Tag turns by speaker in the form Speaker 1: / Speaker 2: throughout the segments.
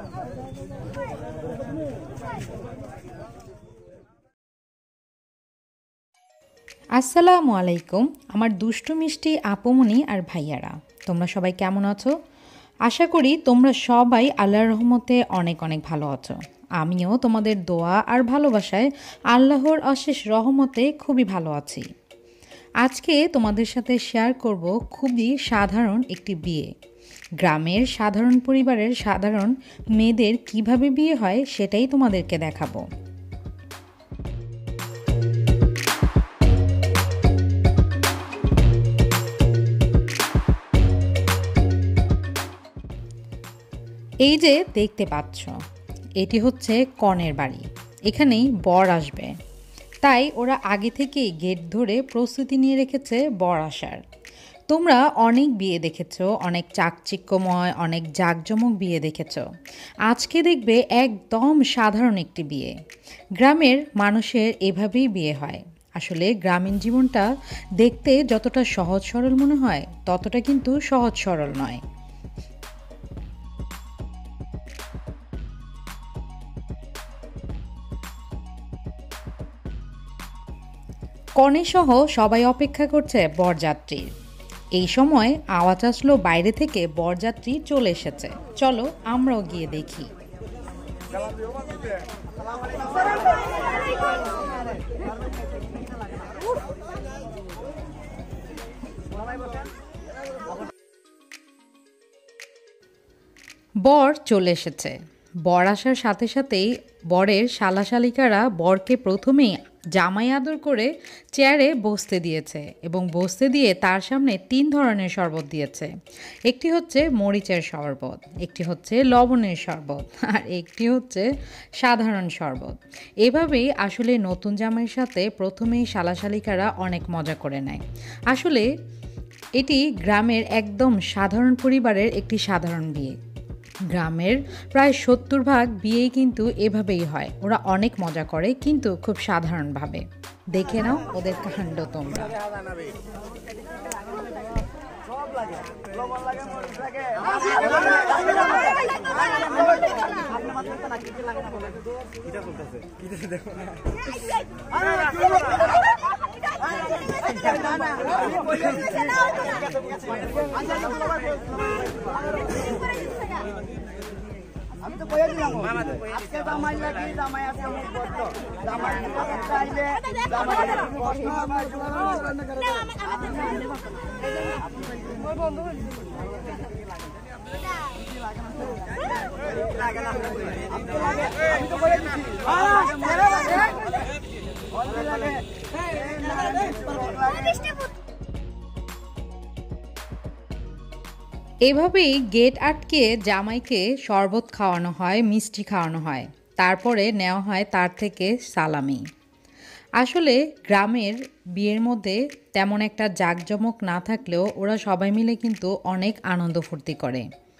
Speaker 1: আসসালামু আলাইকুম আমার দুষ্টু মিষ্টি আপুমনি আর ভাইয়ারা, তোমরা সবাই কেমন আছো? আশা করি তোমরা সবাই আল্লাহর রহমতে অনেক অনেক ভালো আছো। আমিও তোমাদের দোয়া আর ভালোবাসায় আল্লাহর অশেষ রহমতে খুবই ভালো আছি। আজকে তোমাদের সাথে শেয়ার করব খুবই সাধারণ একটি বিয়ে। গ্রামের সাধারণ পরিবারের সাধারণ মেয়েদের কিভাবে বিয়ে হয় সেটাই তোমাদেরকে দেখাবো। এই যে দেখতে পাচ্ছ, এটি হচ্ছে কনের বাড়ি। এখানেই বর আসবে, তাই ওরা আগে থেকেই গেট ধরে প্রস্তুতি নিয়ে রেখেছে বর আসার। তোমরা অনেক বিয়ে দেখেছো, অনেক চাকচিক্যময়, অনেক জাঁকজমক বিয়ে দেখেছো। আজকে দেখবে একদম সাধারণ একটি বিয়ে। গ্রামের মানুষের এভাবেই বিয়ে হয়। আসলে গ্রামীণ জীবনটা দেখতে যতটা সহজ সরল মনে হয়, ততটা কিন্তু সহজ সরল নয়। কনেসহ সবাই অপেক্ষা করছে বরযাত্রীর। এই সময় আওয়াজ আসলো বাইরে থেকে বরযাত্রী চলে এসেছে। চলো আমরাও গিয়ে দেখি। বর চলে এসেছে। বর আসার সাথে সাথেই বরের শালাশালিকারা বরকে প্রথমেই জামাই আদর করে চেয়ারে বসতে দিয়েছে এবং বসতে দিয়ে তার সামনে 3 ধরনের শরবত দিয়েছে। একটি হচ্ছে মরিচের শরবত, একটি হচ্ছে লবণের শরবত, আর একটি হচ্ছে সাধারণ শরবত। এভাবেই আসলে নতুন জামাইয়ের সাথে প্রথমেই শালাশালিকারা অনেক মজা করে নেয়। আসলে এটি গ্রামের একদম সাধারণ পরিবারের একটি সাধারণ বিয়ে। গ্রামের প্রায় 70% বিয়েই কিন্তু এভাবেই হয়। ওরা অনেক মজা করে, কিন্তু খুব সাধারণভাবে। দেখে নাও ওদের কাণ্ড তোমরা।
Speaker 2: আমি তো কইয়া দিলাম আজকে জামাই লাগি জামাই আজকে মুখ করতো জামাই চাইলে জামাই প্রশ্ন আমার ওই বন্ধু আমি তো কইয়া দিছি
Speaker 1: এভাবেই গেট আটকে জামাইকে শরবত খাওয়ানো হয়, মিষ্টি খাওয়ানো হয়, তারপরে নেওয়া হয় তার থেকে সালামি। আসলে গ্রামের বিয়ের মধ্যে তেমন একটা জাঁকজমক না থাকলেও ওরা সবাই মিলে কিন্তু অনেক আনন্দ ফুর্তি করে।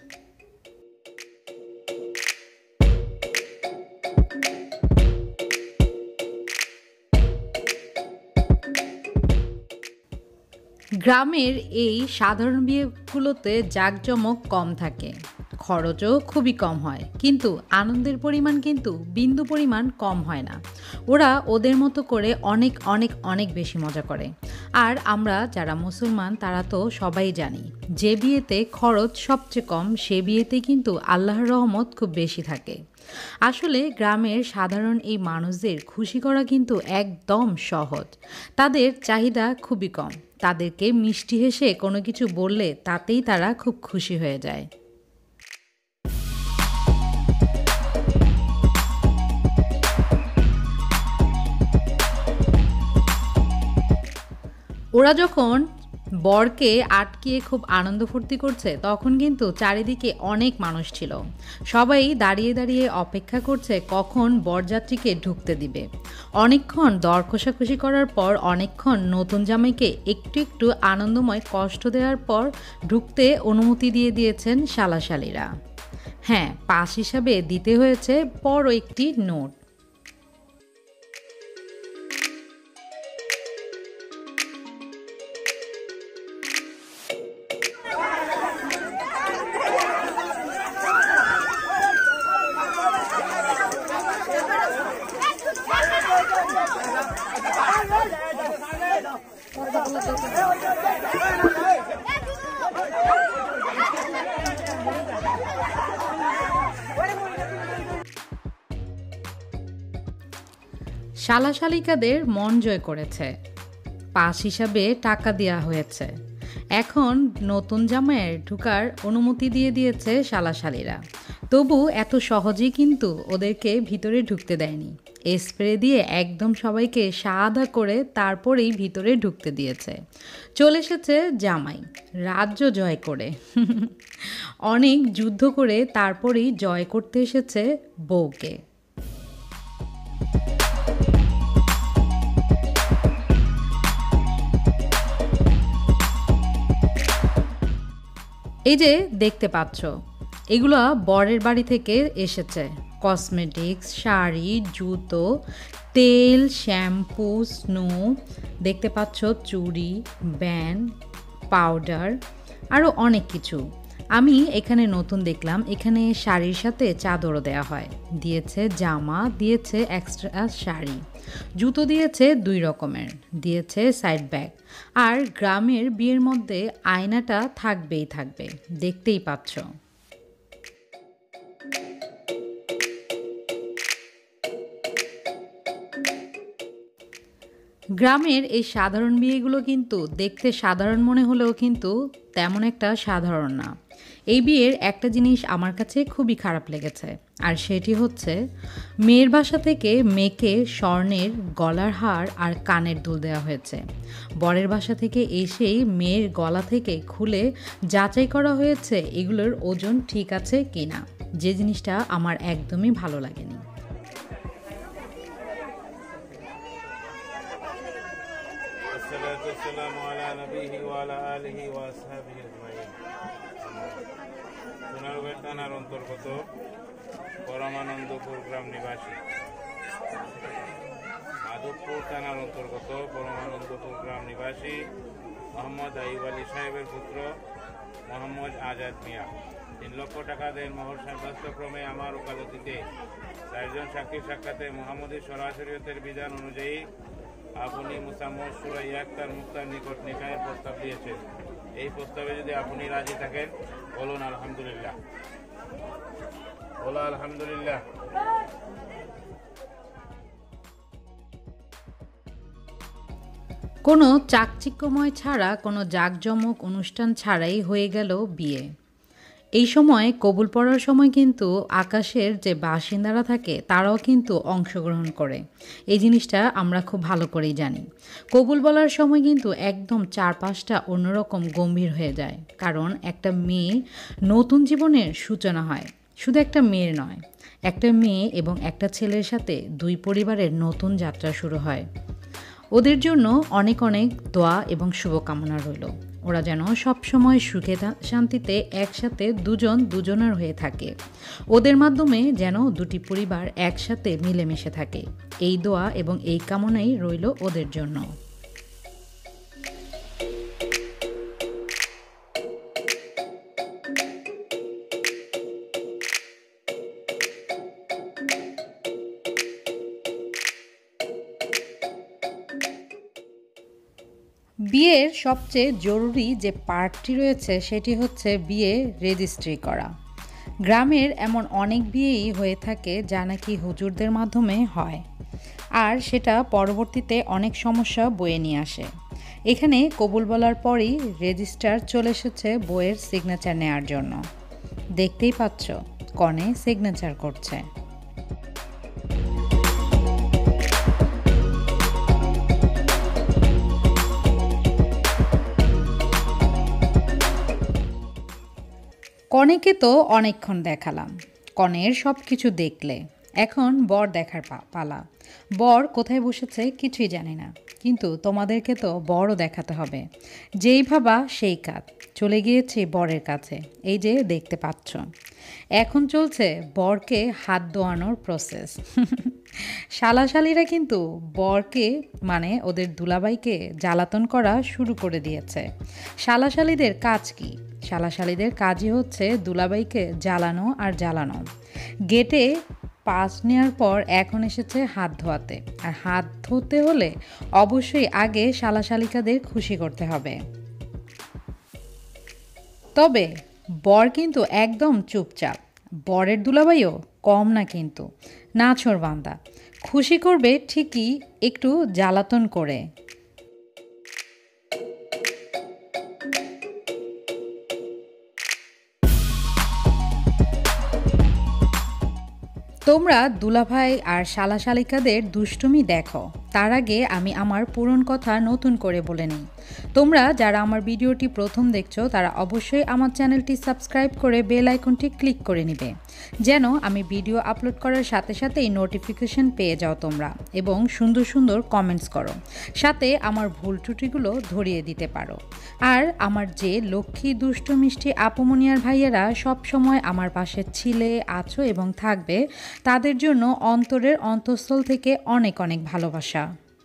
Speaker 1: গ্রামের এই সাধারণ বিয়েগুলোতে জাঁকজমক কম থাকে, খরচও খুবই কম হয়, কিন্তু আনন্দের পরিমাণ কিন্তু বিন্দু পরিমাণ কম হয় না। ওরা ওদের মতো করে অনেক অনেক অনেক বেশি মজা করে। আর আমরা যারা মুসলমান তারা তো সবাই জানি, যে বিয়েতে খরচ সবচেয়ে কম সে বিয়েতে কিন্তু আল্লাহর রহমত খুব বেশি থাকে। আসলে গ্রামের সাধারণ এই মানুষদের খুশি করা কিন্তু একদম সহজ। তাদের চাহিদা খুবই কম। তাদেরকে মিষ্টি হেসে কোনো কিছু বললে তাতেই তারা খুব খুশি হয়ে যায়। ওরা যখন বরকে আটকিয়ে খুব আনন্দ ফুর্তি করছে, তখন কিন্তু চারিদিকে অনেক মানুষ ছিল। সবাই দাঁড়িয়ে দাঁড়িয়ে অপেক্ষা করছে কখন বরযাত্রীকে ঢুকতে দিবে। অনেকক্ষণ দর কষাকষি করার পর, অনেকক্ষণ নতুন জামাইকে একটু একটু আনন্দময় কষ্ট দেওয়ার পর ঢুকতে অনুমতি দিয়ে দিয়েছেন শালাশালিরা। হ্যাঁ, পাস হিসাবে দিতে হয়েছে বড় একটি নোট। শালাশালিকাদের মন জয় করেছে, পাস হিসাবে টাকা দেওয়া হয়েছে। এখন নতুন জামাইয়ের ঢোকার অনুমতি দিয়ে দিয়েছে শালাশালিরা। তবু এত সহজেই কিন্তু ওদেরকে ভিতরে ঢুকতে দেয়নি। স্প্রে দিয়ে একদম সবাইকে সাদা করে তারপরেই ভিতরে ঢুকতে দিয়েছে। চলে এসেছে জামাই রাজ্য জয় করে। অনেক যুদ্ধ করে তারপরেই জয় করতে এসেছে বউকে। এই যে দেখতে পাচ্ছ, এগুলো বরের বাড়ি থেকে এসেছে। কসমেটিক্স, শাড়ি, জুতো, তেল, শ্যাম্পু, স্নো, দেখতে পাচ্ছ চুড়ি, ব্যান্ড, পাউডার, আরও অনেক কিছু। আমি এখানে নতুন দেখলাম, এখানে শাড়ির সাথে চাদরও দেওয়া হয়। দিয়েছে জামা, দিয়েছে এক্সট্রা শাড়ি, জুতো দিয়েছে 2 রকমের, দিয়েছে সাইড ব্যাগ। আর গ্রামের বিয়ের মধ্যে আয়নাটা থাকবেই থাকবে, দেখতেই পাচ্ছ। গ্রামের এই সাধারণ বিয়েগুলো কিন্তু দেখতে সাধারণ মনে হলেও কিন্তু তেমন একটা সাধারণ না। এই বিয়ের একটা জিনিস আমার কাছে খুবই খারাপ লেগেছে, আর সেটি হচ্ছে মেয়ের বাসা থেকে মেয়েকে স্বর্ণের গলার হার আর কানের দুল দেওয়া হয়েছে। বরের বাসা থেকে এসেই মেয়ের গলা থেকে খুলে যাচাই করা হয়েছে এগুলোর ওজন ঠিক আছে কিনা, যে জিনিসটা আমার একদমই ভালো লাগেনি।
Speaker 3: থানার অন্তর্গত পরমানন্দপুর গ্রাম নিবাসী, মাধবপুর থানার অন্তর্গত পরমানন্দপুর গ্রাম নিবাসী মোহাম্মদ আইয়ুব আলী সাহেবের পুত্র মোহাম্মদ আজাদ মিয়া 3 লক্ষ টাকা দেন মোহর সাব্যস্তক্রমে আমার ওকালতিতে 4 জন সাক্ষীর সাক্ষাতে মোহাম্মদী সরাসরিয়তের বিধান অনুযায়ী আপনি মুসাম্মদ সুরাইয়া আক্তার মুক্তার নিকট নিকাহের প্রস্তাব দিয়েছেন। এই প্রস্তাবে যদি আপনি রাজি থাকেন বলুন আলহামদুলিল্লাহ। বলো আলহামদুলিল্লাহ।
Speaker 1: কোনো চাকচিক্যময় ছাড়া, কোনো জাঁকজমক অনুষ্ঠান ছাড়াই হয়ে গেল বিয়ে। এই সময় কবুল পড়ার সময় কিন্তু আকাশের যে বাসিন্দারা থাকে তারাও কিন্তু অংশগ্রহণ করে। এই জিনিসটা আমরা খুব ভালো করেই জানি। কবুল বলার সময় কিন্তু একদম চারপাশটা অন্যরকম গম্ভীর হয়ে যায়, কারণ একটা মেয়ে নতুন জীবনের সূচনা হয়। শুধু একটা মেয়ের নয়, একটা মেয়ে এবং একটা ছেলের সাথে 2 পরিবারের নতুন যাত্রা শুরু হয়। ওদের জন্য অনেক অনেক দোয়া এবং শুভকামনা রইল। ওরা যেন সবসময় সুখে শান্তিতে একসাথে দুজনের হয়ে থাকে। ওদের মাধ্যমে যেন 2টি পরিবার একসাথে মিলেমিশে থাকে, এই দোয়া এবং এই কামনাই রইল ওদের জন্য। বিয়ের সবচেয়ে জরুরি যে পার্টটি রয়েছে সেটি হচ্ছে বিয়ে রেজিস্ট্রি করা। গ্রামের এমন অনেক বিয়েই হয়ে থাকে যা নাকি হুজুরদের মাধ্যমে হয়, আর সেটা পরবর্তীতে অনেক সমস্যা বয়ে নিয়ে আসে। এখানে কবুল বলার পরই রেজিস্ট্রার চলে এসেছে বইয়ের সিগনেচার নেওয়ার জন্য। দেখতেই পাচ্ছ কনে সিগনেচার করছে। কনেকে তো অনেকক্ষণ দেখালাম, কনের সব কিছু দেখলে এখন বর দেখার পালা। বর কোথায় বসেছে কিছুই জানি না, কিন্তু তোমাদেরকে তো বরও দেখাতে হবে। যেই ভাবা সেই কাজ। চলে গিয়েছি বরের কাছে, এই যে দেখতে পাচ্ছ। এখন চলছে বরকে হাত ধোয়ানোর প্রসেস। শালাশালিরা কিন্তু বরকে মানে ওদের দুলাভাইকে জ্বালাতন করা শুরু করে দিয়েছে। শালাশালিদের কাজ কি? শালাশালিদের কাজই হচ্ছে দুলাভাইকে জ্বালানো আর জ্বালানো। গেটে পাস নেওয়ার পর এখন এসেছে হাত ধোয়াতে, আর হাত ধুতে হলে অবশ্যই আগে শালাশালিকাদের খুশি করতে হবে। তবে বর কিন্তু একদম চুপচাপ, বরের দুলাভাইও কম না কিন্তু, নাছোড়বান্দা। খুশি করবে ঠিকই, একটু জ্বালাতন করে। তোমরা দুলাভাই আর শালাশালিকাদের দুষ্টুমি দেখো, তার আগে আমি আমার পুরনো কথা নতুন করে বলে নিই। তোমরা যারা আমার ভিডিওটি প্রথম দেখছো তারা অবশ্যই আমার চ্যানেলটি সাবস্ক্রাইব করে বেল আইকনটি ক্লিক করে নিবে, যেন আমি ভিডিও আপলোড করার সাথে সাথেই নোটিফিকেশন পেয়ে যাও তোমরা, এবং সুন্দর সুন্দর কমেন্টস করো, সাথে আমার ভুল ত্রুটিগুলো ধরিয়ে দিতে পারো। আর আমার যে লক্ষ্মী দুষ্টু মিষ্টি আপুমনিয়ার ভাইয়েরা সব সময় আমার পাশে ছিলে, আছো এবং থাকবে, তাদের জন্য অন্তরের অন্তঃস্থল থেকে অনেক অনেক ভালোবাসা।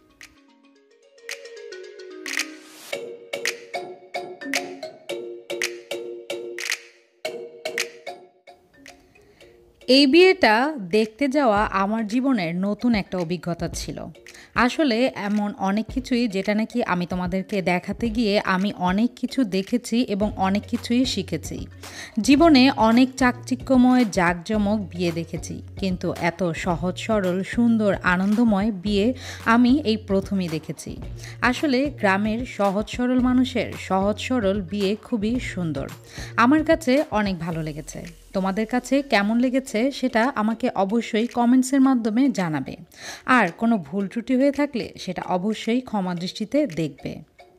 Speaker 1: এই বিয়েটা দেখতে যাওয়া আমার জীবনের নতুন একটা অভিজ্ঞতা ছিল। আসলে এমন অনেক কিছুই যেটা নাকি আমি তোমাদেরকে দেখাতে গিয়ে আমি অনেক কিছু দেখেছি এবং অনেক কিছুই শিখেছি। জীবনে অনেক চাকচিক্যময় জাঁকজমক বিয়ে দেখেছি, কিন্তু এত সহজ সরল সুন্দর আনন্দময় বিয়ে আমি এই প্রথমই দেখেছি। আসলে গ্রামের সহজ সরল মানুষের সহজ সরল বিয়ে খুবই সুন্দর। আমার কাছে অনেক ভালো লেগেছে। তোমাদের কাছে কেমন লেগেছে সেটা আমাকে অবশ্যই কমেন্টসের মাধ্যমে জানাবে। আর কোনো ভুল ত্রুটি হয়ে থাকলে সেটা অবশ্যই ক্ষমা দৃষ্টিতে দেখবে।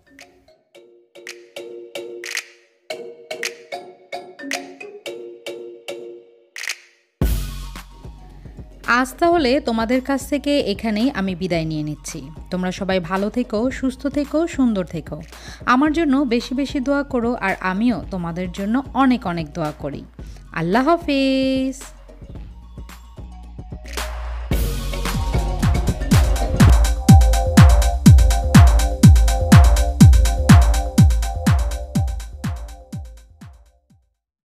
Speaker 1: আজ তাহলে তোমাদের কাছ থেকে এখানেই আমি বিদায় নিয়ে নিচ্ছি। তোমরা সবাই ভালো থেকো, সুস্থ থেকো, সুন্দর থেকো। আমার জন্য বেশি বেশি দোয়া করো, আর আমিও তোমাদের জন্য অনেক অনেক দোয়া করি। আল্লাহ হাফেজ।